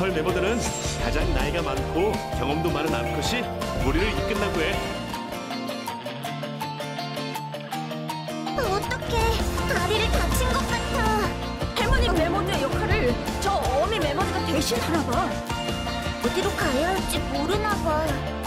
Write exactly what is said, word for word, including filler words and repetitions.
로컬 멤버들은 가장 나이가 많고 경험도 많은 암컷이 무리를 이끈다고 해. 어떡해, 다리를 다친 것 같아. 할머니가 멤버들의 역할을 저 어미 멤버들가 대신 하나 봐. 어디로 가야 할지 모르나 봐.